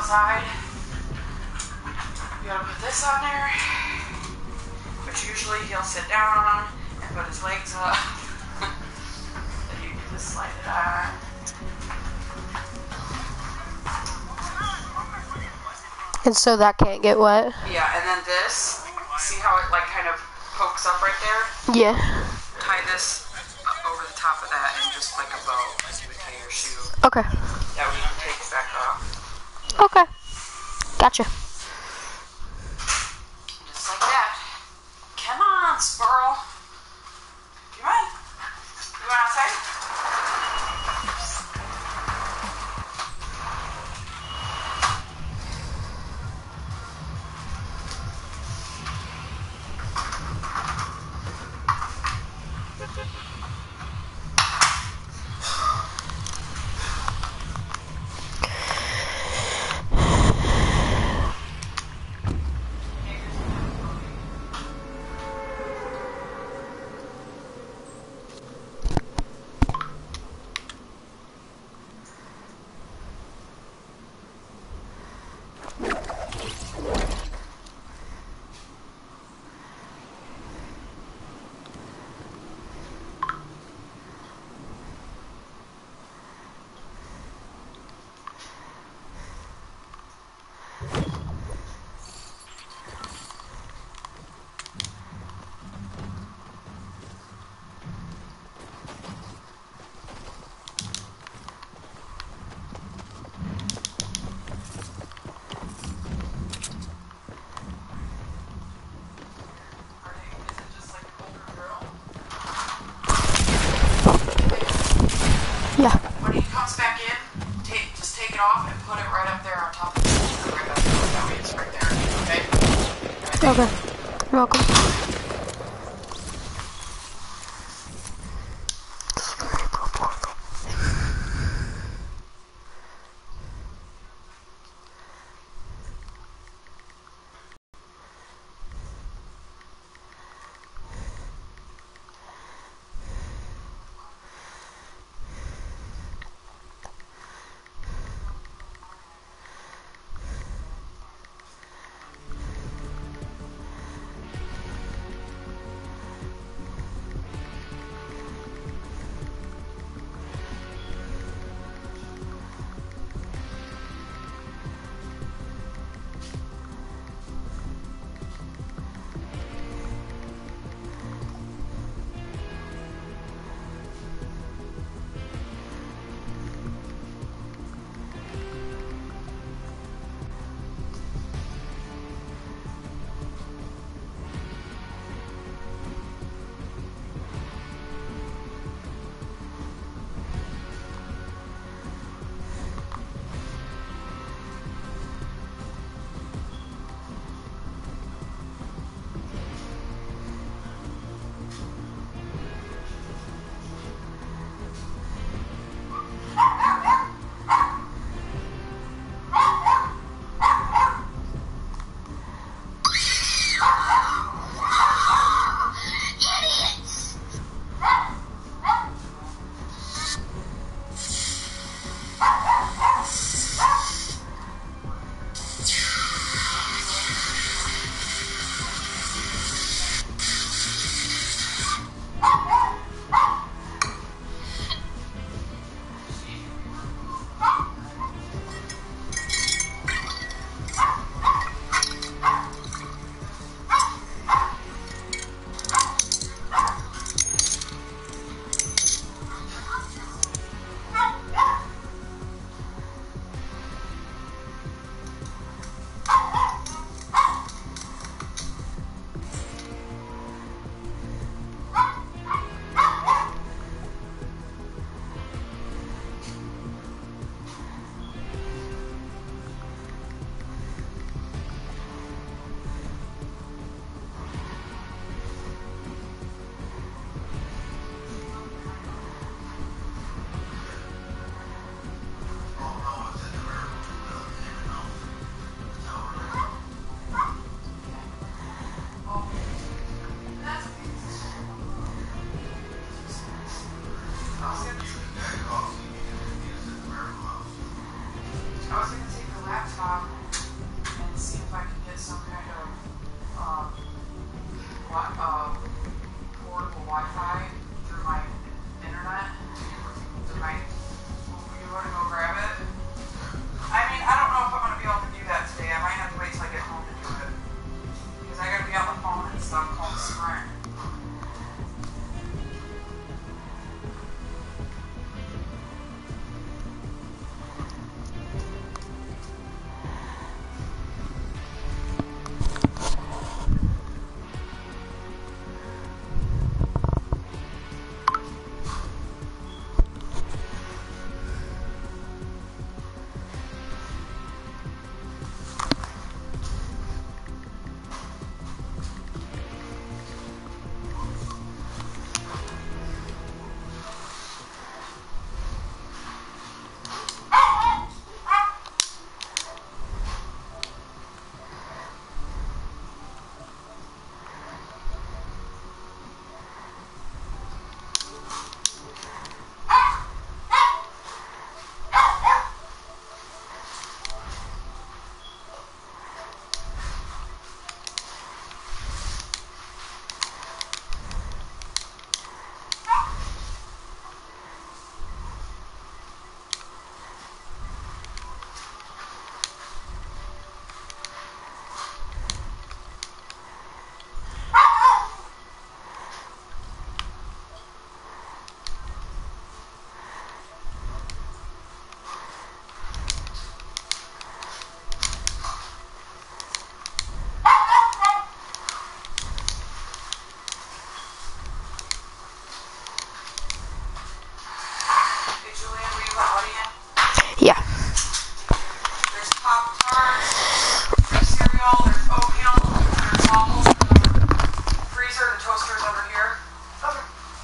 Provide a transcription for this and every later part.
outside. You gotta put this on there, which usually he'll sit down and put his legs up. Then you can just slide it on. And so that can't get wet? Yeah, and then this, see how it like kind of pokes up right there? Yeah. Tie this over the top of that and just like a bow, like you would tie your shoe. Okay. That way you can take it back off. Okay. Gotcha. Just like that. Come on, squirrel. Come on. You want outside? Yeah. When he comes back in, just take it off and put it right up there on top of the right up there. That way it's right there. Okay? Okay. You're welcome. Wi-Fi through my internet. Through my, you want to go grab it? I mean, I don't know if I'm going to be able to do that today. I might have to wait till I get home to do it. Because I got to be on the phone and stuff called Sprint. Yeah. There's Pop-Tarts, there's cereal, there's oatmeal, there's waffles in the freezer, the toaster's over here. Okay.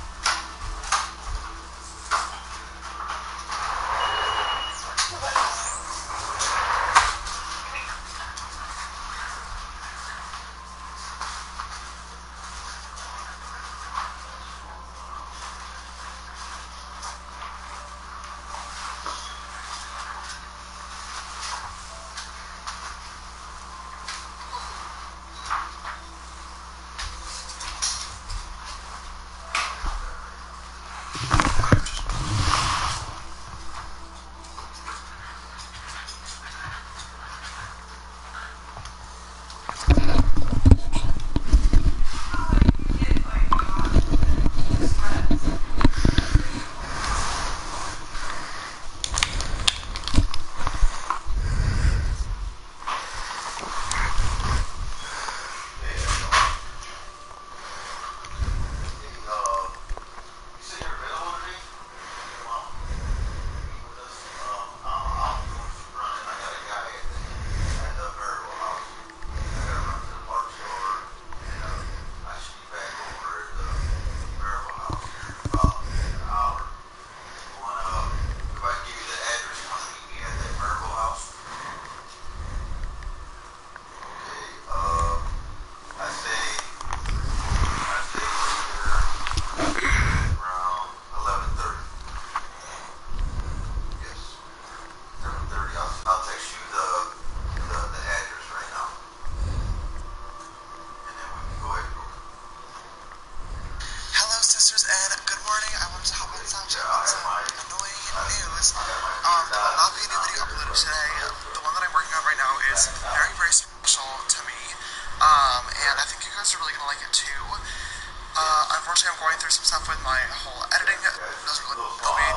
Unfortunately, I'm going through some stuff with my whole editing. It doesn't really feel me.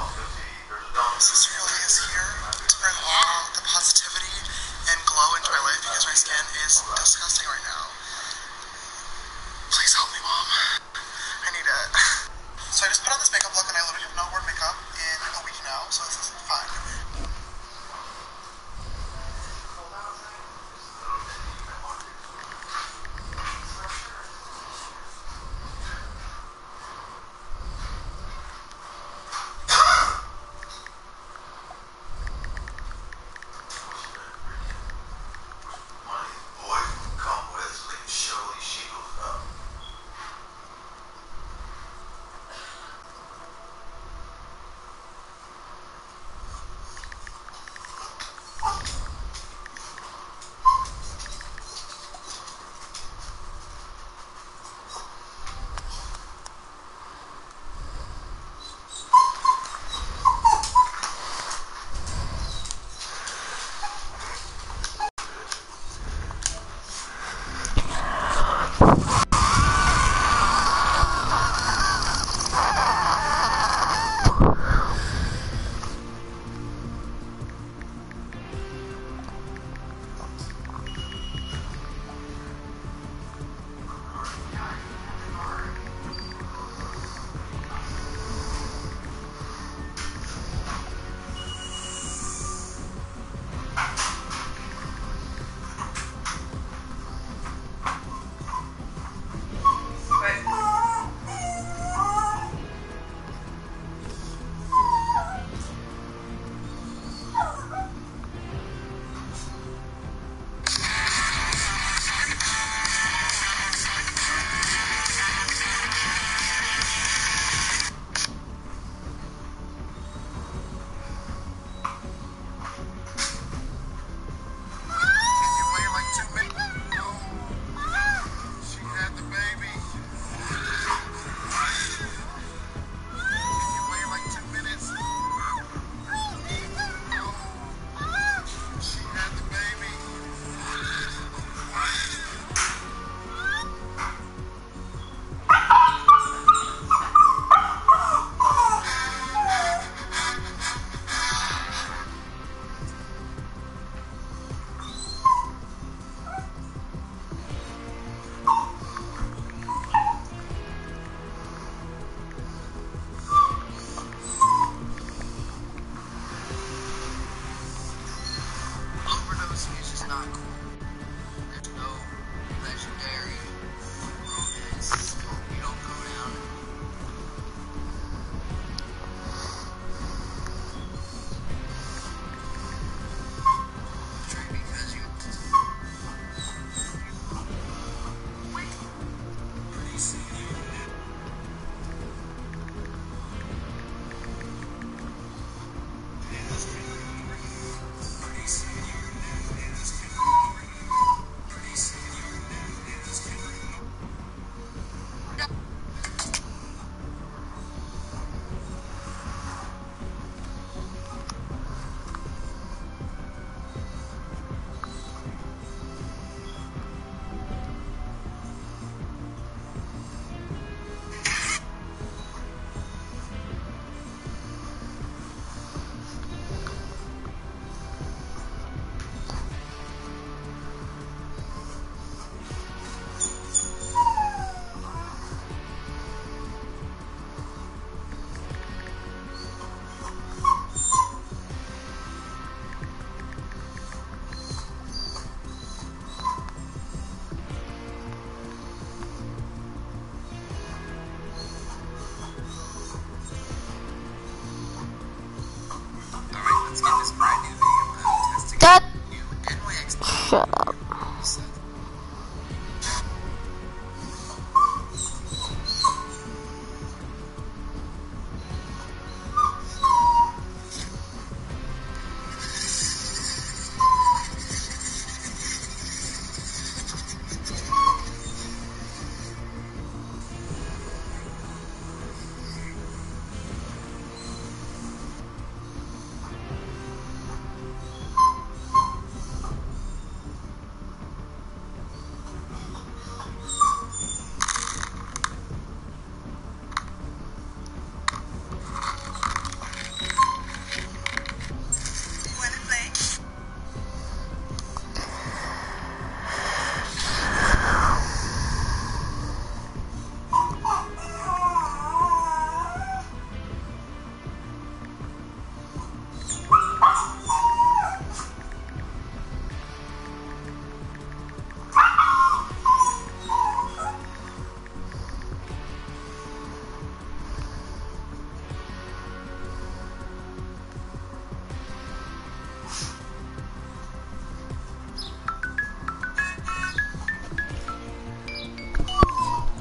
This really is here to bring all the positivity and glow into my life because my skin is disgusting right now. Please help me, Mom. I need it. So I just put on this makeup look and I literally have not worn makeup in a week now, so this is fun. Boys come with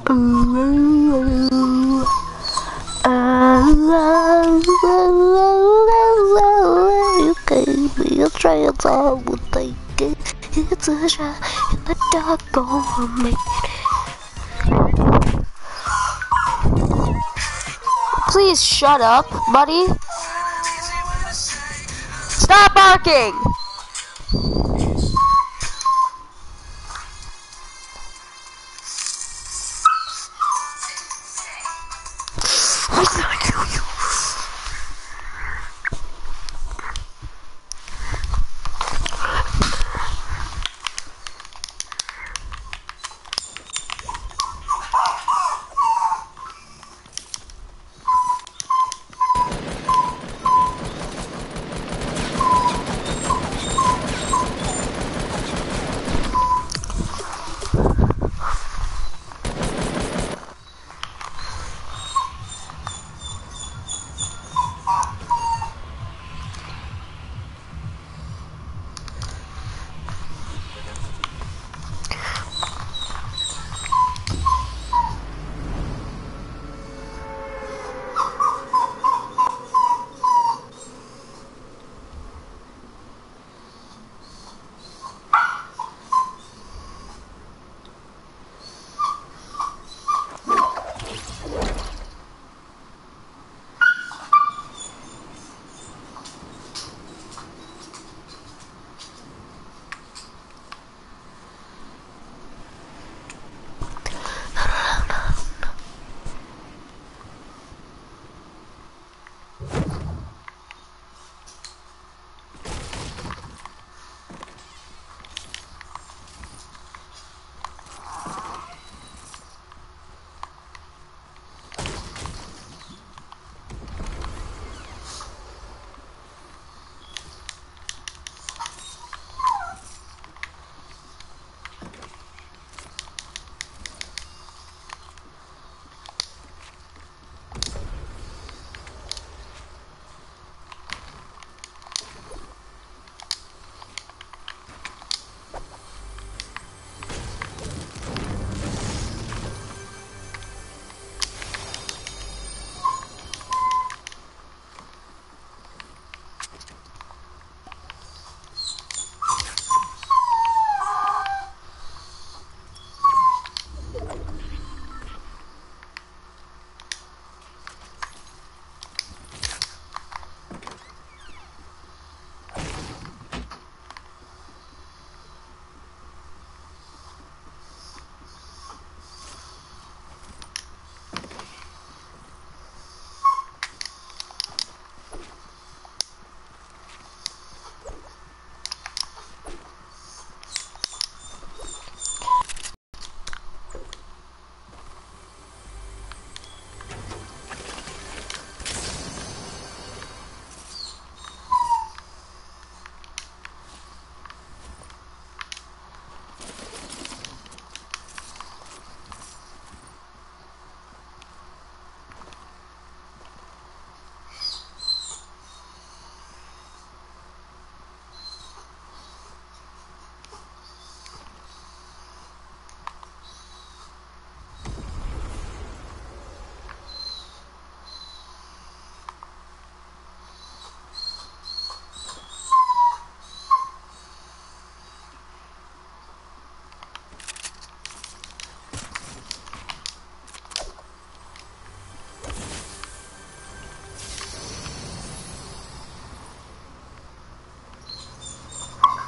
You gave me a chance, I would take it. It's a shot in the dark, gonna make it. Please shut up, buddy. Stop barking! I'm gonna kill you.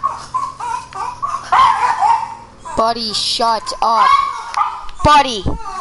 Buddy, shut up. Buddy!